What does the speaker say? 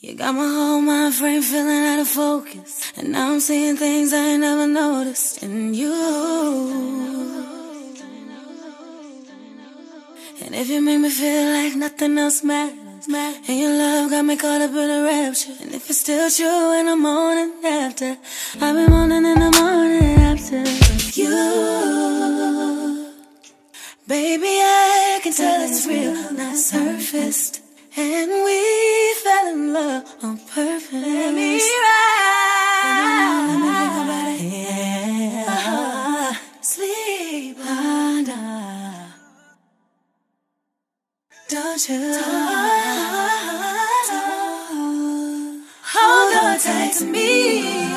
You got my whole mind frame feeling out of focus, and now I'm seeing things I ain't never noticed in you. And if you make me feel like nothing else matters, and your love got me caught up in a rapture, and if it's still true in the morning after, I've been moaning in the morning after you. Baby, I can tell it's real, not surfaced. And we fell in love on purpose. Let me ride. Let me think about it. Yeah. Sleep under. Don't you hold on tight to me.